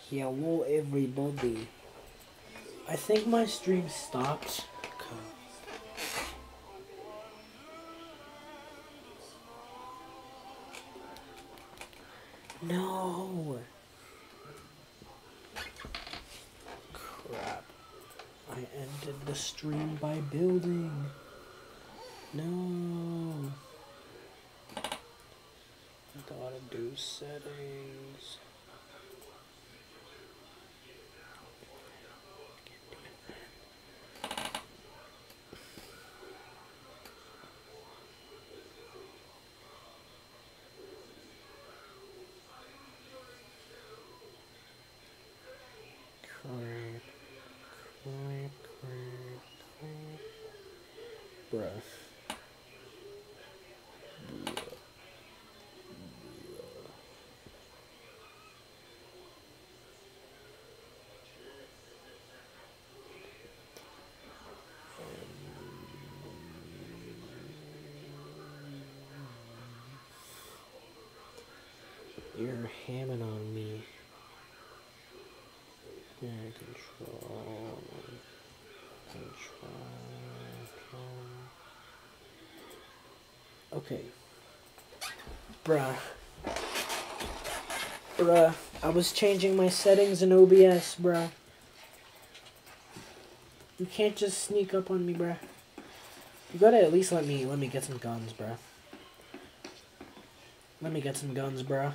Hello everybody. I think my stream stopped. No. Crap. I ended the stream by building. No. Gotta do settings. Bruh. You're hamming on me. Yeah, control. Okay. Bruh. I was changing my settings in OBS, bruh. You can't just sneak up on me, bruh. You gotta at least let me get some guns, bruh. Let me get some guns, bruh.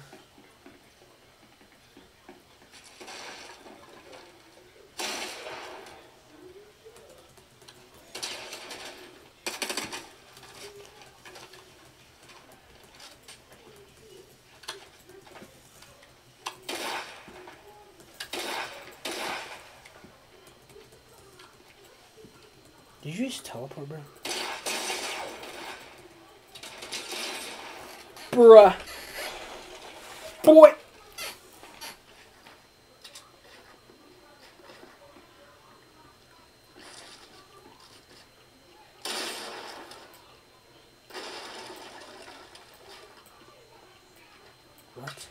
Did you just teleport, bro? Bruh. Boy. What?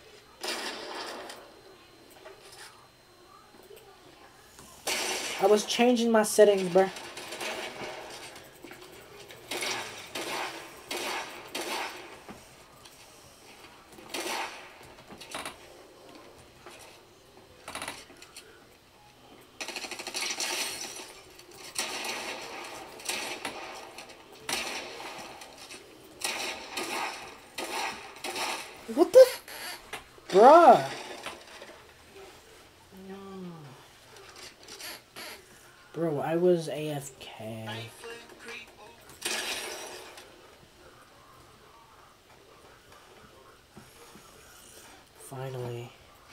I was changing my settings, bruh. What the? Bruh. No. Bro, I was AFK. Finally.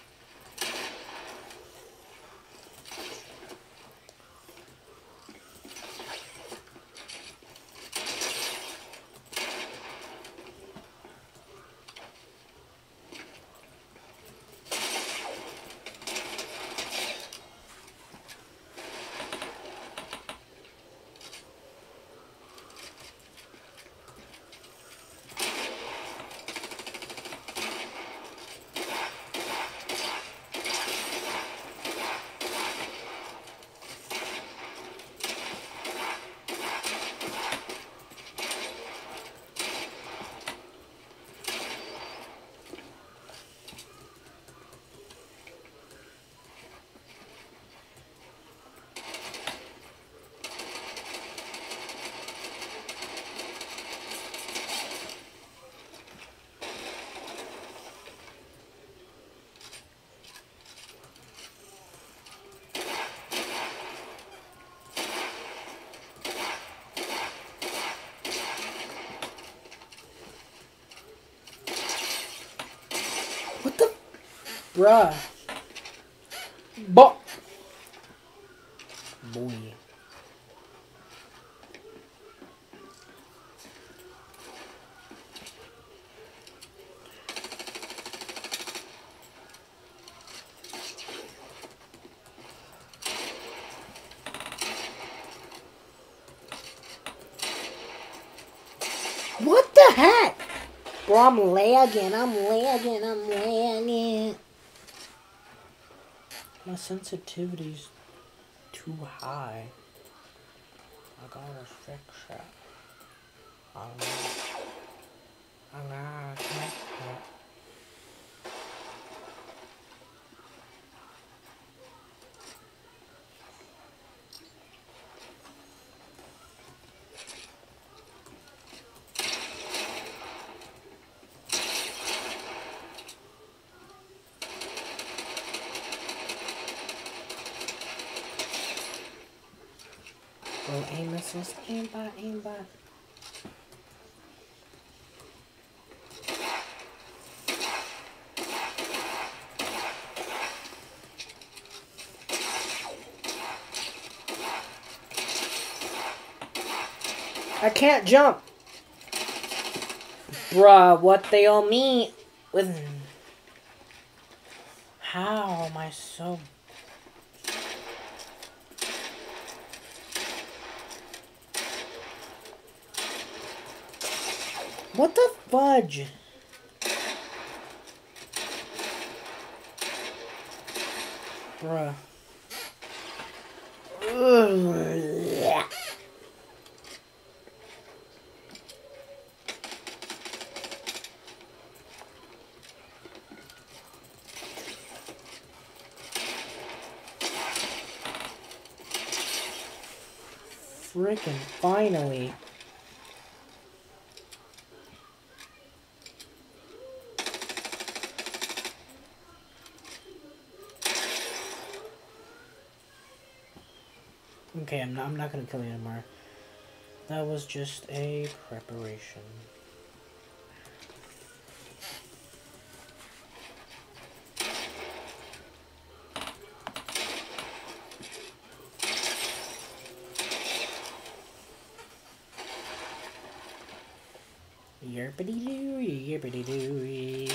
What the? Bruh. Boy. What the heck? Bro, I'm lagging. My sensitivity's too high. I gotta fix it. I gotta fix it. Bro, aim assist, aimbot, aimbot. I can't jump! Bruh, what they all mean with... How am I so... What the fudge? Bruh. Ugh. Freaking finally. Okay, I'm not gonna kill you anymore. That was just a preparation. Yerpity doo, yerpity doo.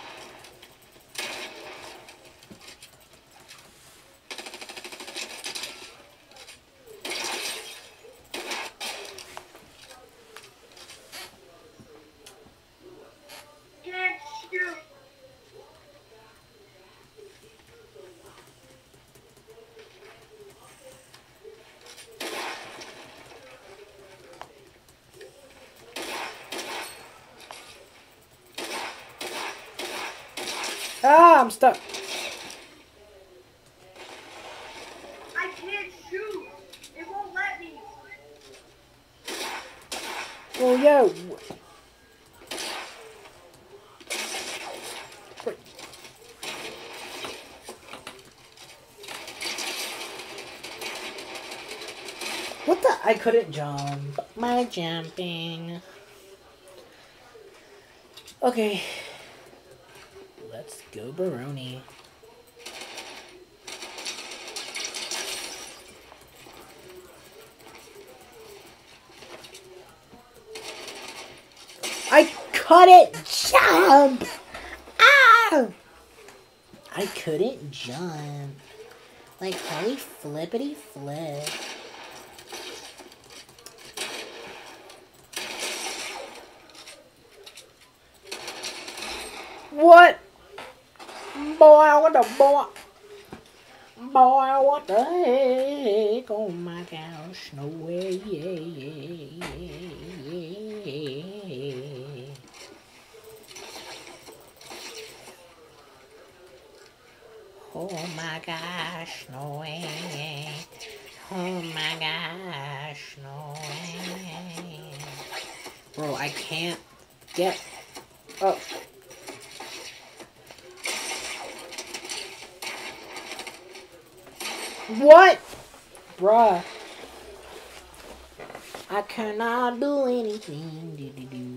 Ah, I'm stuck. I can't shoot. It won't let me. Oh, yo. Wait. What the? I couldn't jump. My jumping. Okay. Let's go, Baroni. I couldn't jump! Ah! I couldn't jump. Like, holy flippity flip. What? Boy, what the boy? Boy, what the heck? Oh my gosh, no way. Oh my gosh, no way. Oh my gosh, no way. Bro, I can't get up. What? Bruh. I cannot do anything. Do.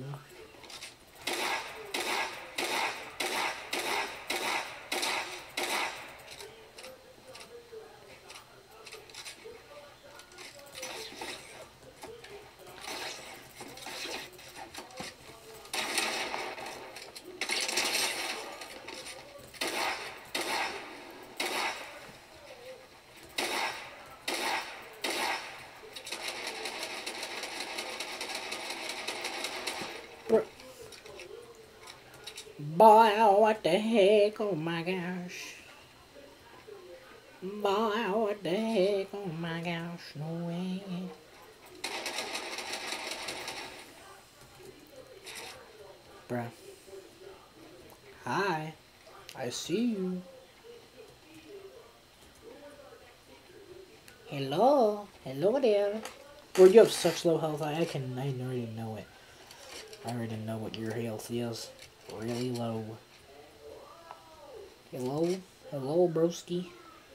Boy, what the heck? Oh my gosh. Boy, what the heck? Oh my gosh, no way. Bruh. Hi. I see you. Hello. Hello there. Bro, you have such low health. I already know it. I already know what your health is. Really low. Hello? Hello, broski.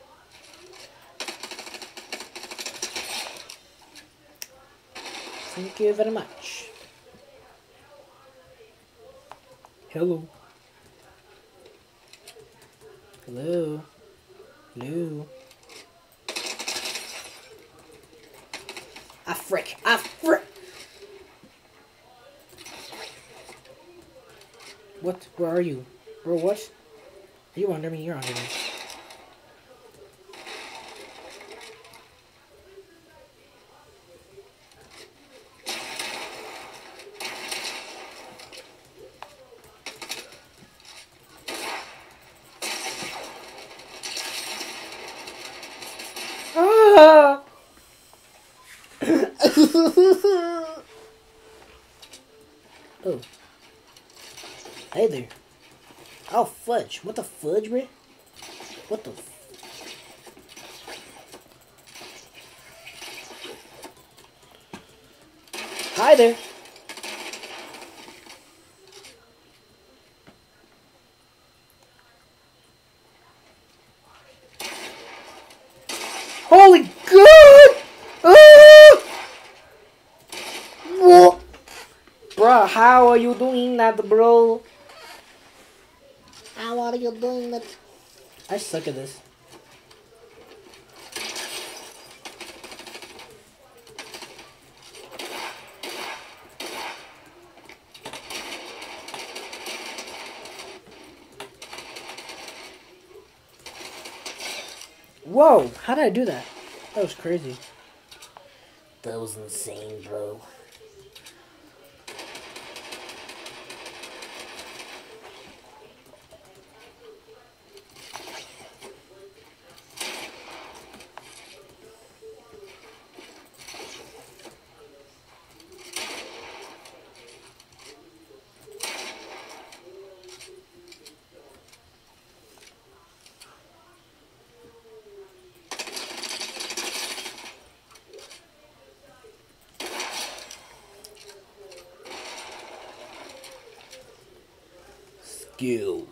Thank you very much. Hello. Hello. Hello. Ah, frick. Ah, frick. What? Where are you? Bro, what? Are you under me? You're under me. Ah! Oh. Hey there. Oh, fudge. What the fudge, man? What the... Hi there. Holy God! Ah! Whoa. Bro, how are you doing that, bro? How are you doing that? I suck at this. Whoa! How did I do that? That was crazy. That was insane, bro. Skill.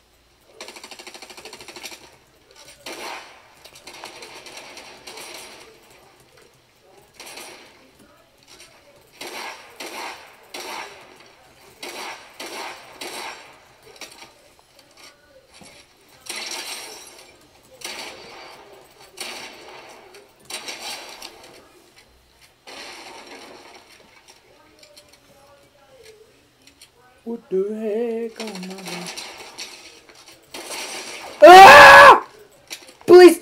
What the heck? Oh my God. Ah! Please!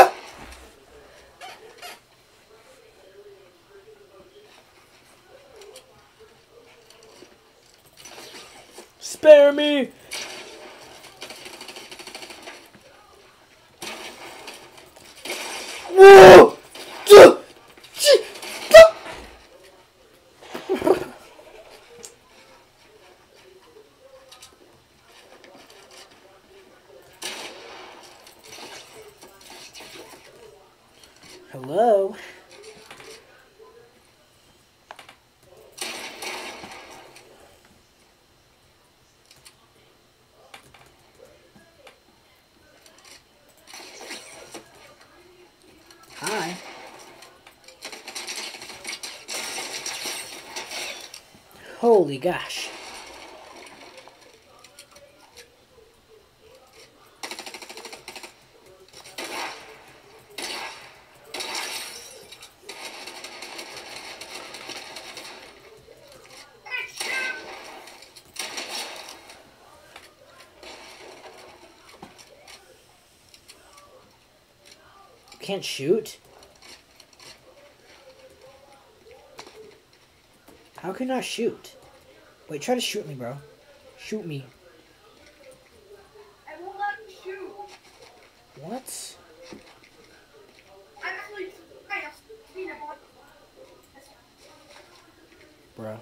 Spare me! Whoa! Hello? Hi. Holy gosh. Can't shoot? How can I not shoot? Wait, try to shoot me, bro. Shoot me. I won't let him shoot. What? Bruh.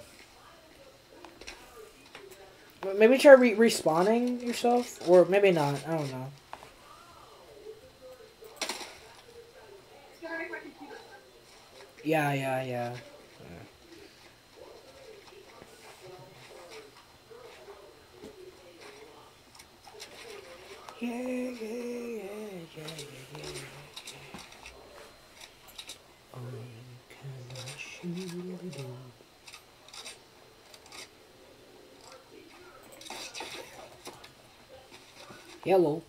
Maybe try respawning yourself? Or maybe not. I don't know. It's gonna make my computer. Yeah. Oh, can I shoot? Yellow.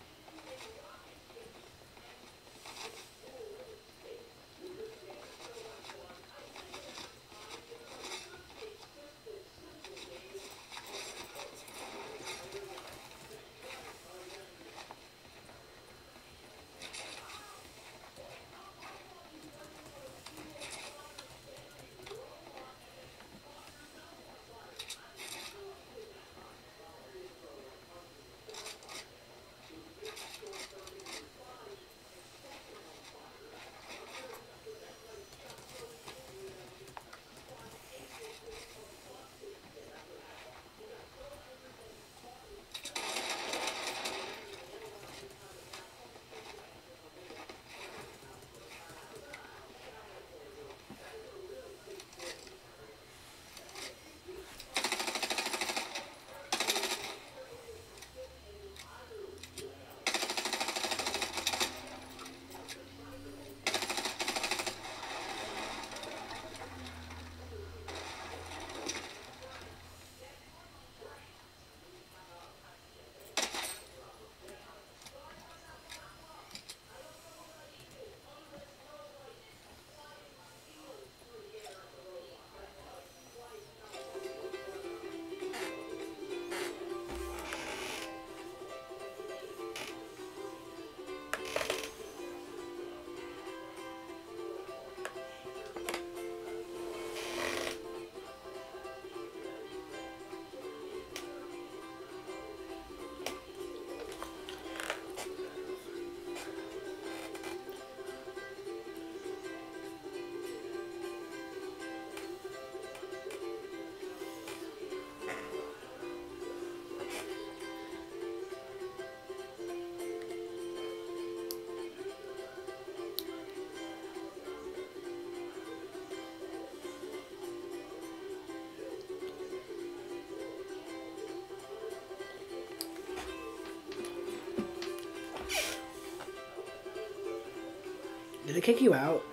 Did it kick you out?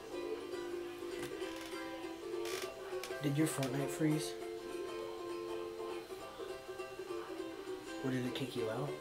Did your Fortnite freeze? Or did it kick you out?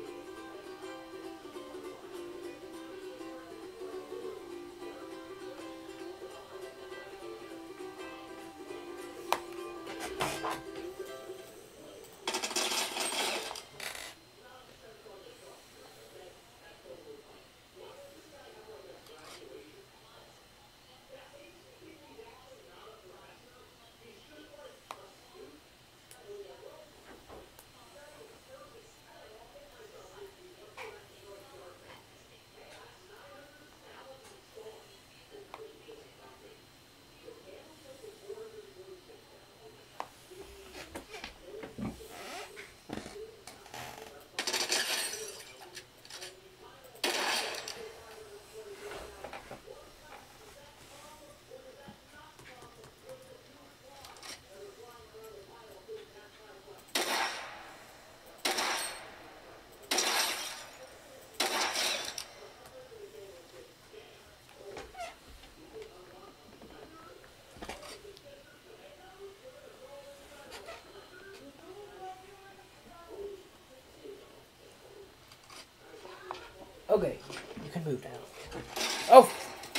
Okay, you can move now. Oh!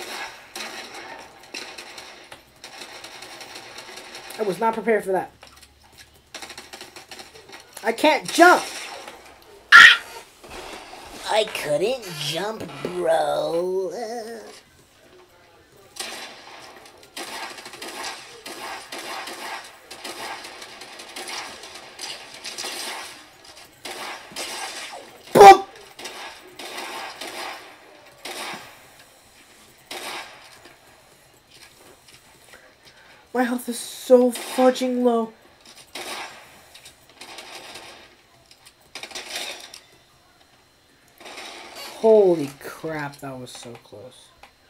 I was not prepared for that. I can't jump! Ah! I couldn't jump, bro. Boom! My health is so fudging low. Holy crap, that was so close.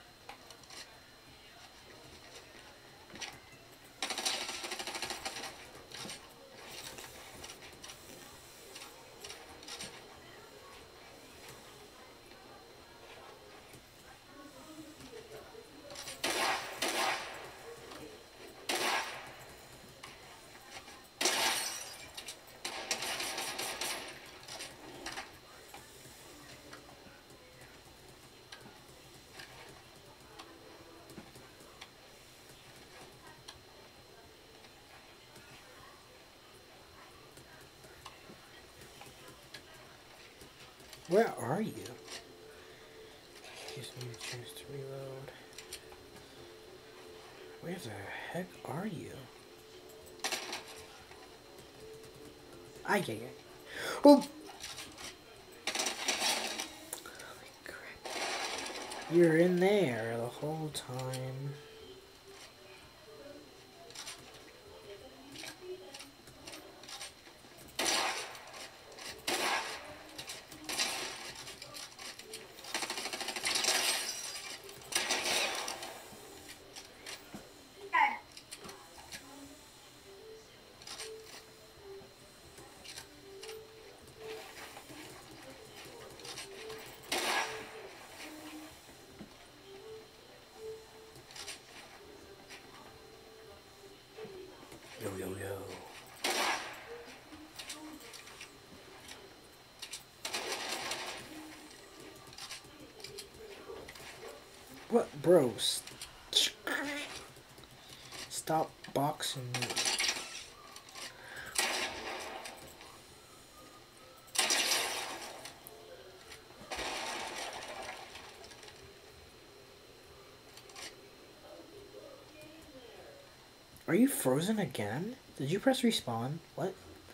Where are you? Gives me a chance to reload. Where the heck are you? Ay, ay, ay. Oh! Holy crap. You're in there the whole time. Yo, yo, yo. What, bro? Stop boxing me. Are you frozen again? Did you press respawn? What?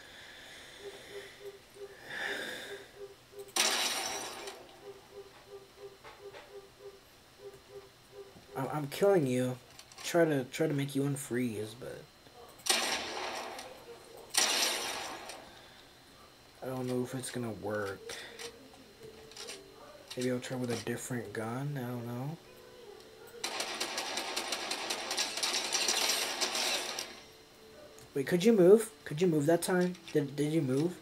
I'm killing you. Try to make you unfreeze, but I don't know if it's gonna work. Maybe I'll try with a different gun. I don't know. Wait, could you move? Could you move that time? Did you move?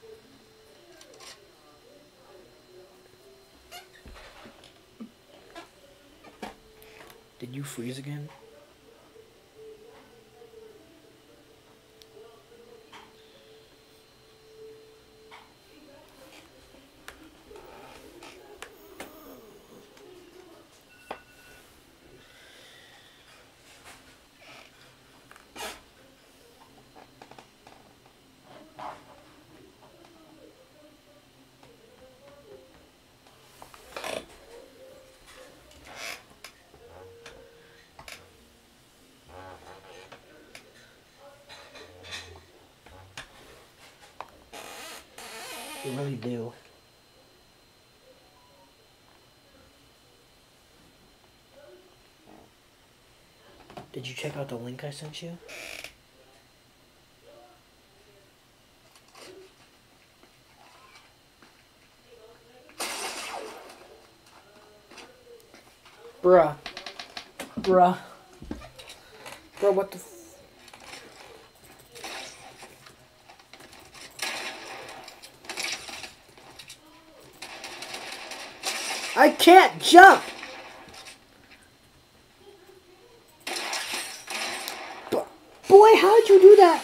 Did you freeze again? You really do. Did you check out the link I sent you? Bruh. Bruh. Bro, what the I can't jump! Boy, how'd you do that?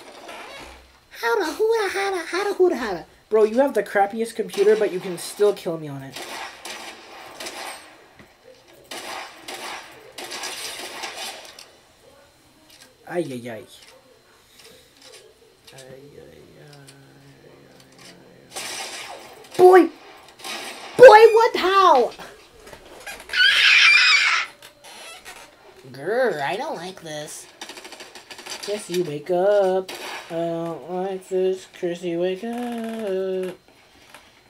How-da. Bro, you have the crappiest computer, but you can still kill me on it. Ay, ay, ay. Boy! Boy, what? How? Grr, I don't like this. Chrissy, wake up. I don't like this. Chrissy, wake up.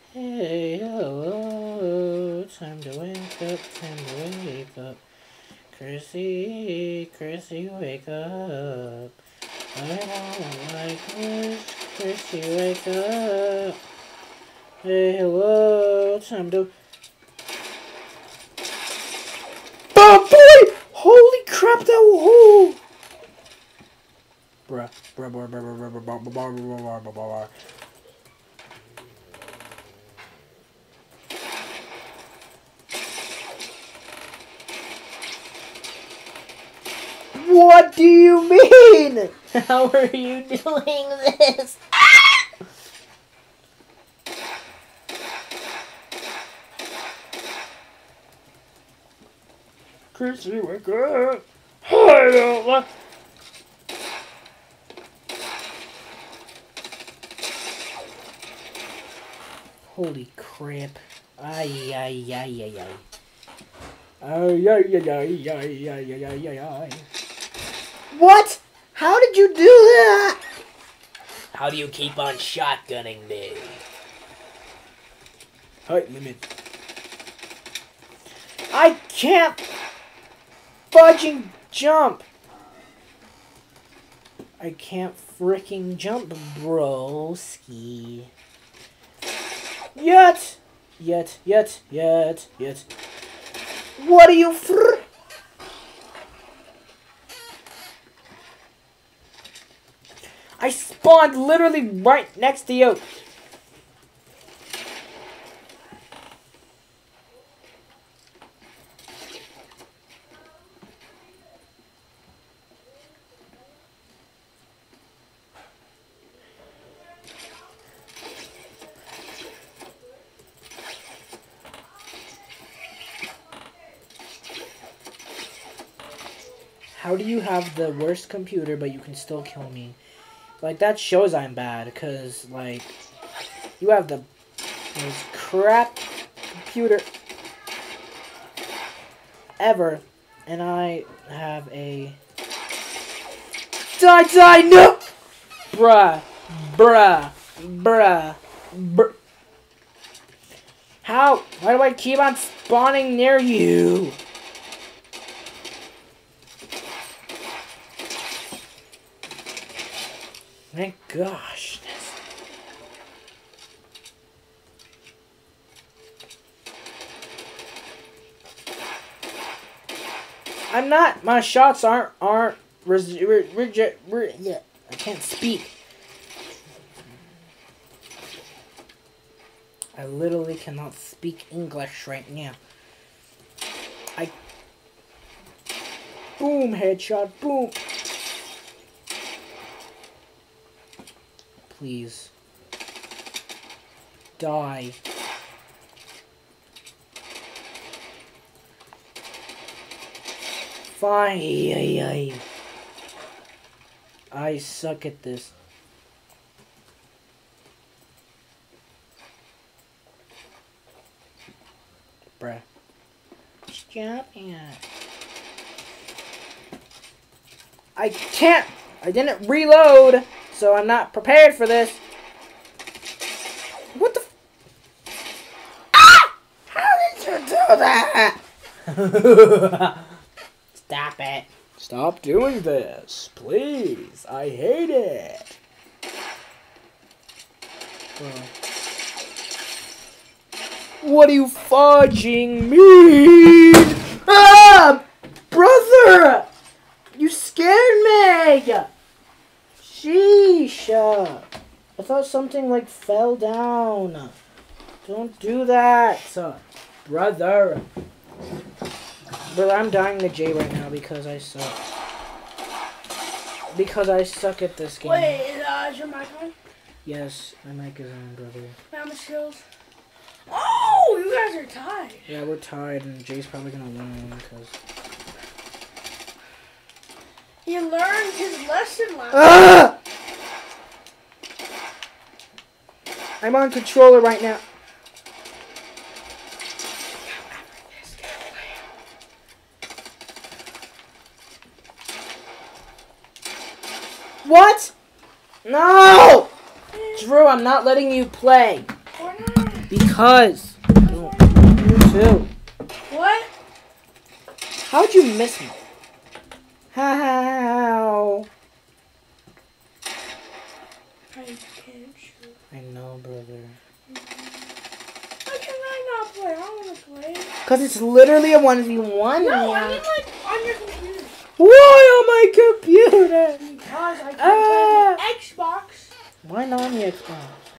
Hey, hello. Time to wake up. Time to wake up. Chrissy, Chrissy, wake up. I don't like this. Chrissy, wake up. Hey, hello, time to... Oh, boy! Holy crap, that hole! Bruh. What do you mean? How are you doing this? Chrissy, wake up! I don't like... Holy crap. Ay, ay, ay, ay, ay. Ay, ay, ay, ay, ay, ay, ay, ay, ay. What? How did you do that? How do you keep on shotgunning me? Height limit. I can't fudging jump. I can't freaking jump, broski. Yet. What are you I spawned literally right next to you. How do you have the worst computer, but you can still kill me? Like, that shows I'm bad, because, like, you have the most crap computer ever, and I have a... Die, no! Bruh. How? Why do I keep on spawning near you? Thank gosh. I'm not. My shots aren't. Yeah, I can't speak. I literally cannot speak English right now. Boom, headshot, boom. Please. Die. Fine. I suck at this. Bruh. Stop it. I can't. I didn't reload. So I'm not prepared for this. What the Ah! How did you do that? Stop it. Stop doing this, please. I hate it. What are you fudging me? Ah! Brother! You scared me! Sheesh. I thought something like fell down. Don't do that. Brother. But I'm dying to Jay right now because I suck. Because I suck at this game. Wait, is your mic on? Yes, my mic is on, brother. How much kills? Oh, you guys are tied. Yeah, we're tied, and Jay's probably gonna win because... He learned his lesson last Ah! I'm on controller right now. What? No! Drew, I'm not letting you play. Why not? Because. You too. What? How'd you miss me? How? I can't shoot. I know, brother. Why can I not play? I want to play. Cause it's literally a 1v1. No, I mean like on your computer. Why on my computer? Because I can't play on the Xbox. Why not on the Xbox?